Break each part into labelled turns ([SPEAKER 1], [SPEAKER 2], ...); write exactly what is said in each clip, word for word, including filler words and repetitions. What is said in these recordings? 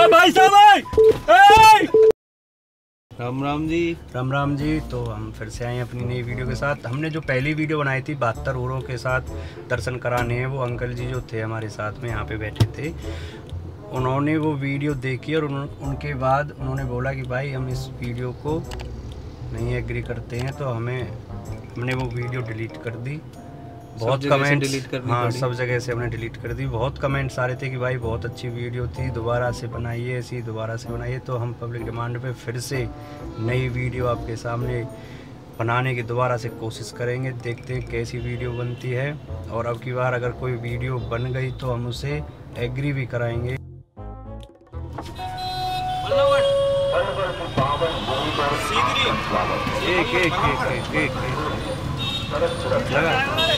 [SPEAKER 1] भाई साहब भाई।
[SPEAKER 2] राम राम जी।
[SPEAKER 1] राम राम जी। तो हम फिर से आए हैं अपनी नई वीडियो के साथ। हमने जो पहली वीडियो बनाई थी बहत्तर ऊरों के साथ दर्शन कराने हैं, वो अंकल जी जो थे हमारे साथ में यहाँ पे बैठे थे, उन्होंने वो वीडियो देखी और उन, उनके बाद उन्होंने बोला कि भाई हम इस वीडियो को नहीं एग्री करते हैं, तो हमें हमने वो वीडियो डिलीट कर दी। बहुत कमेंट्स डिलीट कर दी। हाँ, सब जगह से हमने डिलीट कर दी। बहुत कमेंट्स आ रहे थे कि भाई बहुत अच्छी वीडियो थी, दोबारा से बनाइए, ऐसी दोबारा से बनाइए। तो हम पब्लिक डिमांड पे फिर से नई वीडियो आपके सामने बनाने की दोबारा से कोशिश करेंगे। देखते हैं कैसी वीडियो बनती है, और अब की बार अगर कोई वीडियो बन गई तो हम उसे एग्री भी कराएंगे। एक एक एक एक लगा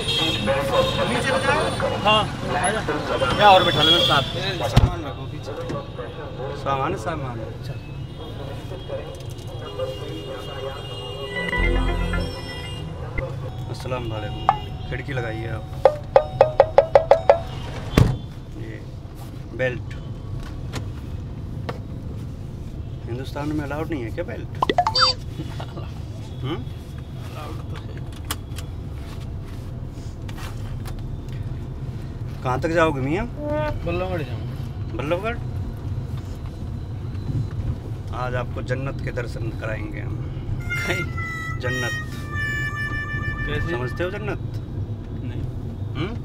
[SPEAKER 1] हाँ क्या और बैठा लो साथ। सामान रखो पीछे। सामान सामान अस्सलाम वालेकुम। खिड़की लगाइए आप। ये बेल्ट हिंदुस्तान में अलाउड नहीं है क्या बेल्ट? हम्म कहाँ तक जाओगे मियाँ?
[SPEAKER 2] बल्लभगढ़ जाऊँ।
[SPEAKER 1] बल्लभगढ़? आज आपको जन्नत के दर्शन कराएंगे हम। जन्नत
[SPEAKER 2] कैसे
[SPEAKER 1] समझते हो जन्नत?
[SPEAKER 2] नहीं।
[SPEAKER 1] हम्म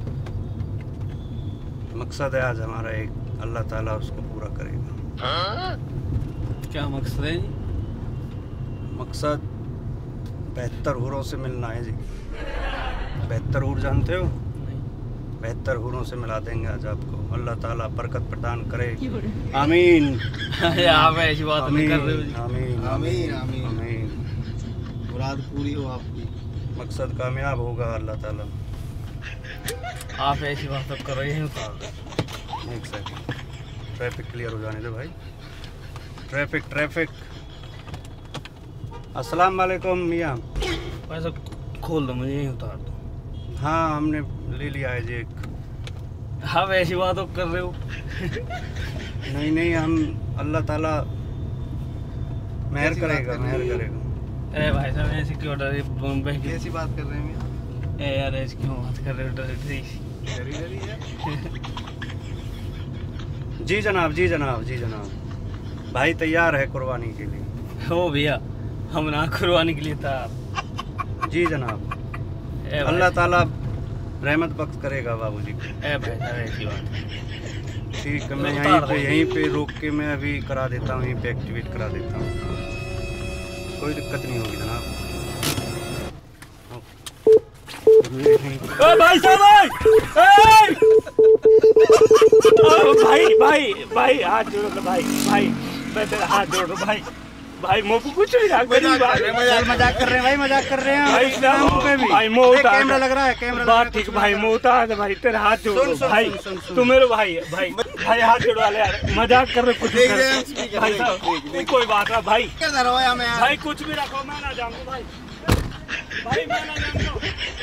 [SPEAKER 1] मकसद है आज हमारा एक, अल्लाह ताला उसको पूरा करेगा।
[SPEAKER 2] हाँ? क्या मकसद है जी?
[SPEAKER 1] मकसद बेहतर हूरों से मिलना है जी। बेहतर हूर जानते हो? बेहतर हूरों से मिला देंगे आज आपको। अल्लाह ताला बरकत प्रदान करे। आमीन।
[SPEAKER 2] आप ऐसी बात नहीं कर रहे हो जी।
[SPEAKER 1] आमीन
[SPEAKER 2] आमीन आमीन
[SPEAKER 1] आमीन।
[SPEAKER 2] मुराद पूरी हो आपकी,
[SPEAKER 1] मकसद कामयाब होगा अल्लाह ताला।
[SPEAKER 2] आप ऐसी बात तो कर रहे हैं।
[SPEAKER 1] एक सेकंड, ट्रैफिक क्लियर हो जाने दो भाई। ट्रैफिक ट्रैफिक अस्सलाम वालेकुम मियाँ।
[SPEAKER 2] पैसा खोल दो, मुझे यहीं उतार दो।
[SPEAKER 1] हाँ हमने ले लिया है जी एक।
[SPEAKER 2] आप ऐसी बात तो कर रहे हो।
[SPEAKER 1] नहीं नहीं, हम अल्लाह ताला मेहर करेगा, मेहर करेगा।
[SPEAKER 2] अरे भाई साहब ऐसी क्यों डर बॉम्बे की
[SPEAKER 1] कैसी बात कर रहे हैं?
[SPEAKER 2] ए यार ऐसी क्यों बात कर रहे हो? डर
[SPEAKER 1] जी जनाब, जी जनाब, जी जनाब। भाई तैयार है कुर्बानी के लिए।
[SPEAKER 2] हो भैया, हम ना कुर्बानी के लिए था।
[SPEAKER 1] जी जनाब, अल्लाह ताला रहमत बख्श करेगा बाबूजी को।
[SPEAKER 2] ए भाई साहब ऐसी बात।
[SPEAKER 1] ठीक है, मैं यहीं पे यहीं पे रोक के मैं अभी करा देता हूँ, यहीं पे एक्टिवेट करा देता हूँ। कोई दिक्कत नहीं होगी जनाब।
[SPEAKER 2] भाई साहब भाई भाई भाई हाथ जोड़ो तो भाई भाई मैं तेरा हाथ जोड़ रहा भाई। भाई मुँह पे कुछ नहीं रख
[SPEAKER 1] मजाक कर रहे हैं भाई, मजाक कर रहे हैं
[SPEAKER 2] भाई पे भी। भाई मुँह
[SPEAKER 1] कैमरा लग रहा है, कैमरा
[SPEAKER 2] बात ठीक। भाई मुँह उतार भाई, तेरा हाथ जोड़ो भाई। तू मेरे भाई है भाई। भाई हाथ जोड़ो वाले यार, मजाक कर रहे कुछ कर। भाई साहब कोई बात ना भाई, भाई कुछ भी रखो, मैं ना जानू भाई। भाई मैं ना जानू।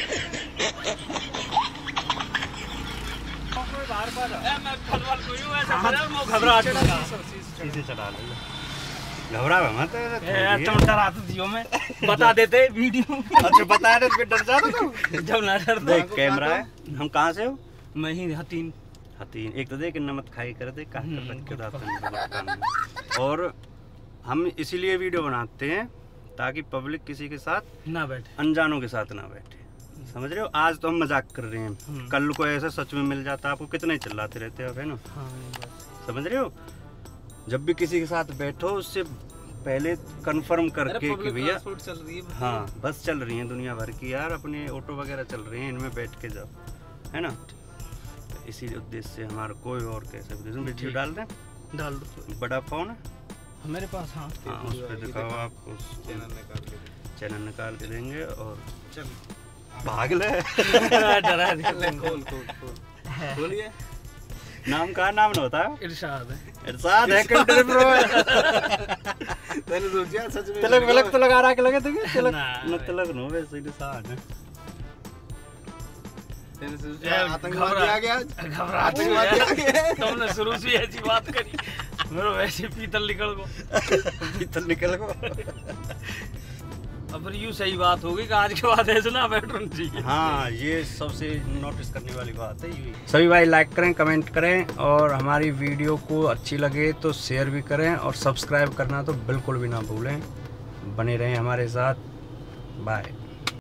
[SPEAKER 2] बार बार मैं फलवाल कोई हूं, ऐसा घबराहट
[SPEAKER 1] सीधे चला ले, घबरा मत।
[SPEAKER 2] तुम डराते दियो मैं बता देते वीडियो।
[SPEAKER 1] अच्छा बता दे, फिर डर जाता तू
[SPEAKER 2] जब ना डर।
[SPEAKER 1] देख कैमरा है। हम कहाँ से हो?
[SPEAKER 2] मैं ही हतीन।
[SPEAKER 1] हतीन एक तो देख नमक खाई कर दे कहाँ रख के दाता। और हम इसीलिए वीडियो बनाते हैं ताकि पब्लिक किसी के साथ
[SPEAKER 2] ना बैठे,
[SPEAKER 1] अनजानों के साथ ना बैठे। समझ रहे हो? आज तो हम मजाक कर रहे हैं, कल को ऐसा सच में मिल जाता आपको कितने चिल्लाते रहते हो, है ना? समझ रहे हो? जब भी किसी के साथ बैठो उससे पहले कंफर्म करके कि भैया हाँ बस चल रही है दुनिया भर की यार, अपने ऑटो वगैरह चल रही हैं, इनमें बैठ के जाओ, है ना? तो इसी उद्देश्य से हमारा कोई और कैसे उद्देश्य वीडियो डाल दें।
[SPEAKER 2] डाल दो।
[SPEAKER 1] बड़ा फोन है
[SPEAKER 2] मेरे पास। हाँ
[SPEAKER 1] हाँ, उस पर दिखाओ आपको, चैनल निकाल के देंगे। और चल भाग ले।
[SPEAKER 2] डरा
[SPEAKER 1] बोलिए नाम का नाम न होता है?
[SPEAKER 2] इरशाद है।
[SPEAKER 1] इरशाद है कंट्री प्रो है। तूने सोचा सच में तिलक विलक तो लगा रहा के लगे थे? तिलक न तिलक नो वैसे इरशाद है।
[SPEAKER 3] आतंकवादी आ गया,
[SPEAKER 2] घबराहट हुई है। तुमने शुरू से ऐसी बात करी, मेरे वैसे पीतल निकल गो
[SPEAKER 1] पीतल निकल गो।
[SPEAKER 2] अब फिर यूँ सही बात होगी कि आज के बाद ऐसे ना बैठना चाहिए।
[SPEAKER 1] हाँ, ये सबसे नोटिस करने वाली बात है ये। सभी भाई लाइक करें, कमेंट करें और हमारी वीडियो को अच्छी लगे तो शेयर भी करें और सब्सक्राइब करना तो बिल्कुल भी ना भूलें। बने रहें हमारे साथ। बाय।